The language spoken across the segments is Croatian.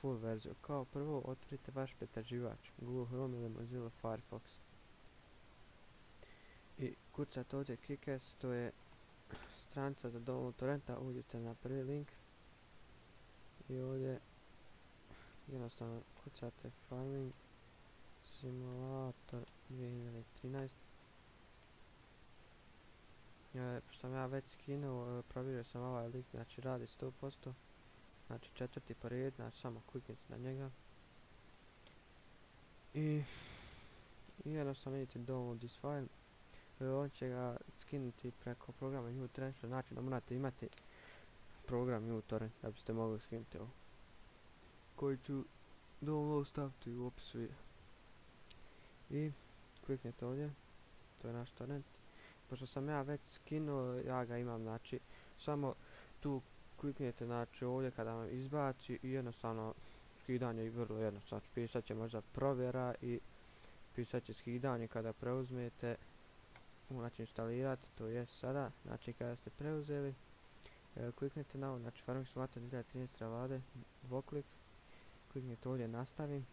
full verziju. Kao prvo otvorite vaš pretraživač Google Chrome ili Mozilla Firefox i kucate ovdje Kick-Ass, to je stranica za download torrenta. Uđite na prvi link i ovdje jednostavno kucate Farming Simulator 2013. Pošto sam ja već skinuo, provjerio sam ovaj link, znači radi 100%, znači četvrti po redu, znači samo kliknite na njega i jednostavno idete download this file. On će ga skinuti preko programa uTorrent, što znači da morate imati program uTorrent da biste mogli skinuti ovo, koji ću download staviti u opisu videa. I kliknite ovdje, to je naš torrent. Pošto sam ja već skinuo, ja ga imam, znači samo tu kliknete, znači ovdje kada vam izbaci i jednostavno skidanje je vrlo jednostavno. Pisat će možda provjera i pisat će skidanje kada preuzmete, znači instalirati, to je sada, znači kada ste preuzeli, kliknite na ovo, znači Farming Simulator 2013 vlade, dvoklik, kliknite ovdje nastavim.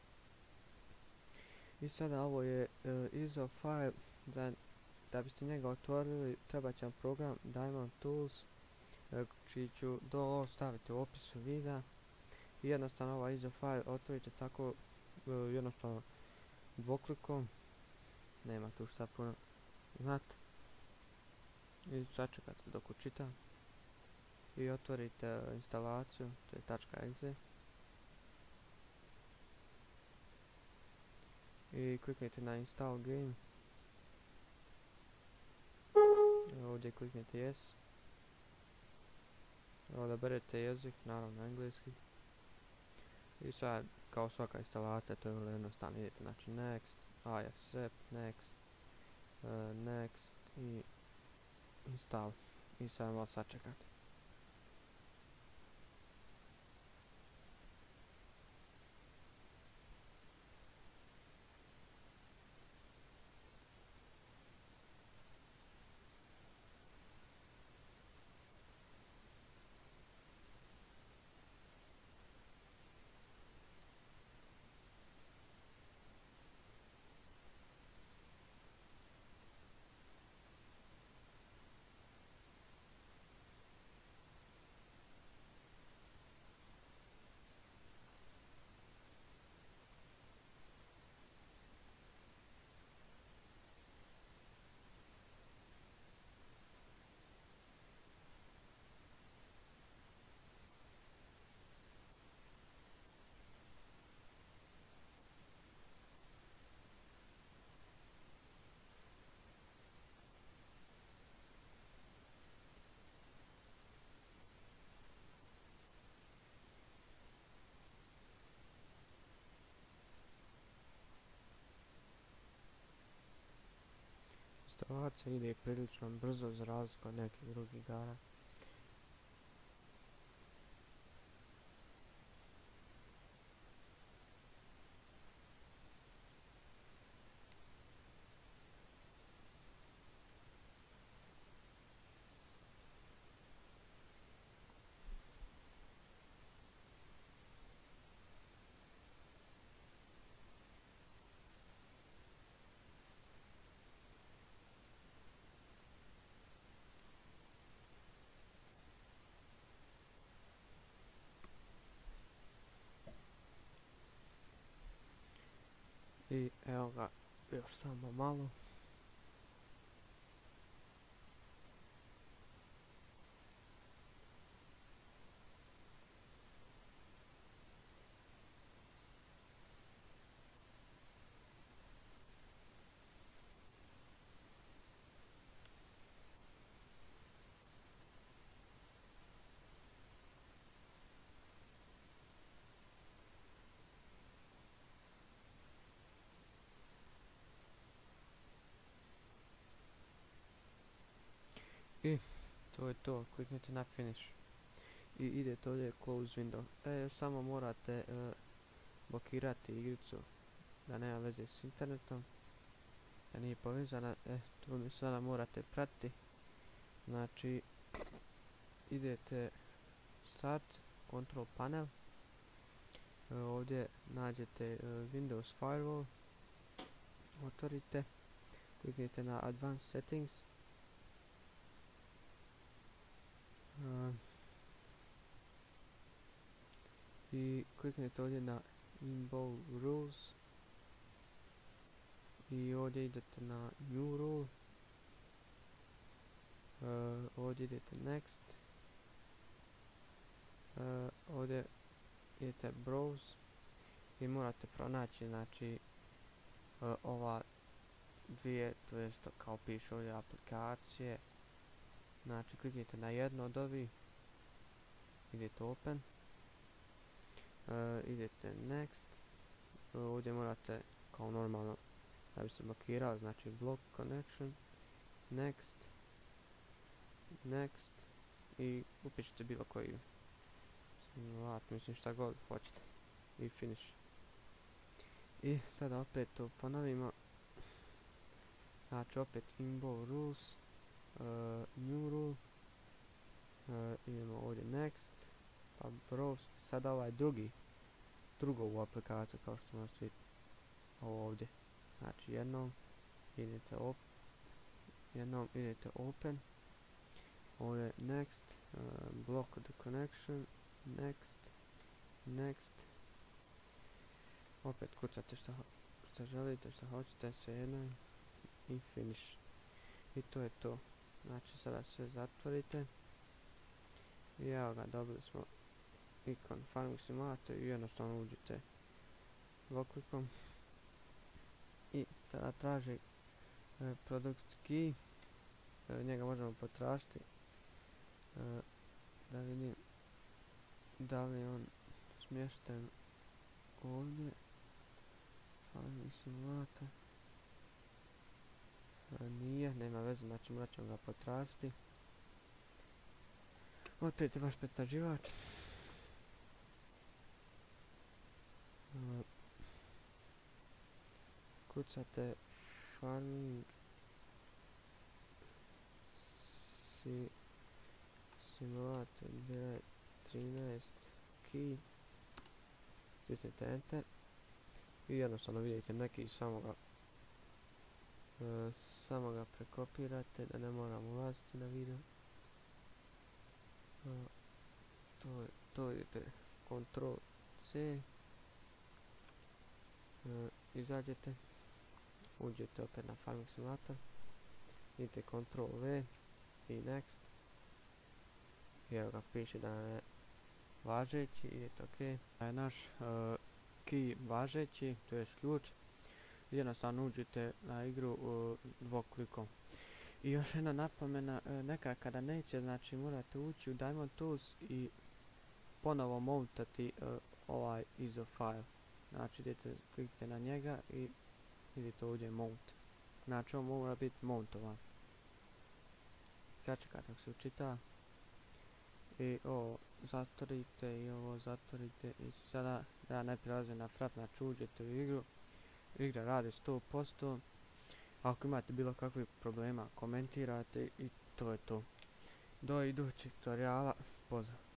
I sada ovo je ISO file, da biste njega otvorili treba će vam program Diamond Tools, čiji ću staviti u opisu videa. I jednostavno ovaj ISO file otvorite tako, jednostavno dvoklikom, nema tu šta puno znati. I sačekate dok učita i otvorite instalaciju, to je .exe i kliknite na install game. Ovdje kliknite yes, odaberete jezik, naravno engleski. I sad kao svaka instalacija to je vrlo jednostavno, idete znači next, I accept, next, next i install. I sad malo sačekati. Instalacija ide prilično brzo za razliku od nekih drugih igara. I evo ga, još samo malo. I to je to, kliknite na finish i idete ovdje close window. Samo morate blokirati igricu da nema veze s internetom, da nije povezana. To mi sada morate pratiti. Znači idete start, control panel, ovdje nađete Windows Firewall, otvorite, kliknite na Advanced Settings, i kliknite ovdje na Inbound Rules i ovdje idete na New Rule, ovdje idete Next, ovdje idete Browse i morate pronaći, znači, ova dvije, to jest kao piše ovdje aplikacije, znači kliknite na jedno od ovih, idete Open, idete Next, ovdje morate kao normalno da bi se blokirao, znači Block Connection, Next, Next i upišite bilo koji simulator, mislim šta god hoćete i Finish. I sada opet to ponovimo, znači opet Inbound Rules, New Rule, idemo ovdje Next, pa Browse, sada ovaj drugu aplikaciju kao što možete vidjeti ovdje, znači jednom idete Open, ovdje Next, Block the Connection, Next, Next, opet kucate šta želite, šta hoćete, svejedno i Finish. I to je to. Znači sada sve zatvorite i evo ga, dobili smo ikon Farming Simulator i jednostavno uđete dvoklikom i sada traži product key, njega možemo potražiti, da vidim da li je on smješten ovdje, Farming Simulator, nije, nema veze, znači morat ćemo ga potražiti. Otvorite vaš pretraživač, kucate Farming Simulator 2013 key, stisnite Enter i jednostavno vidite neki, samo ga prekopirate da ne moramo ulaziti na video. To idete Ctrl C, izađete, uđete opet na Farming Simulator, idete Ctrl V i Next i evo ga, piše da je važeći, idete OK. Naš key važeći, to je ključ, jednostavno uđete na igru dvoklikom. I još jedna napomena, nekad kada neće, znači morate ući u Diamond Tools i ponovo mountati ovaj ISO file. Znači idete, kliknite na njega i idete ovdje mount. Znači on mora biti mountovan. Sačekajte dok se učita. I ovo zatvorite i ovo zatvorite i sada ja ne prelazim na frat, znači uđete u igru. Igra radi 100%. Ako imate bilo kakvih problema, komentirate i to je to. Do idućeg tutoriala, pozdrav.